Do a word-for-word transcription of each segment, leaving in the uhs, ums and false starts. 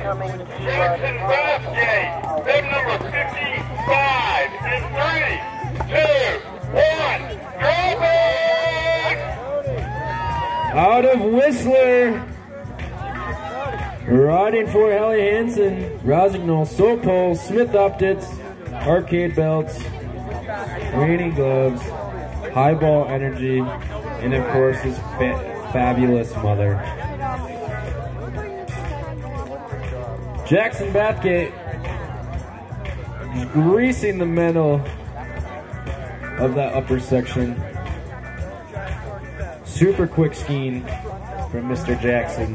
Jackson Bathgate, bib number fifty-five, in three, two, one, go back! Out of Whistler, riding for Helly Hansen, Rosignol, Sopol, Smith Optics, Arcade Belts, Raining Gloves, Highball Energy, and of course his fa fabulous mother. Jackson Bathgate greasing the metal of that upper section. Super quick skiing from Mister Jackson.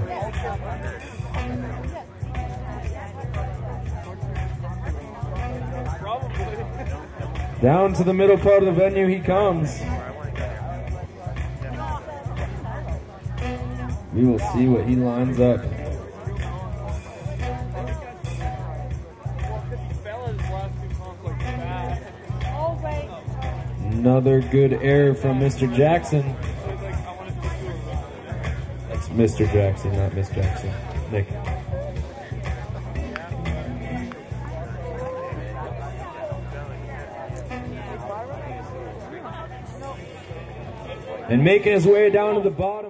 Down to the middle part of the venue he comes. We will see what he lines up. Another good air from Mister Jackson. That's Mister Jackson, not Miss Jackson. Nick. And making his way down to the bottom.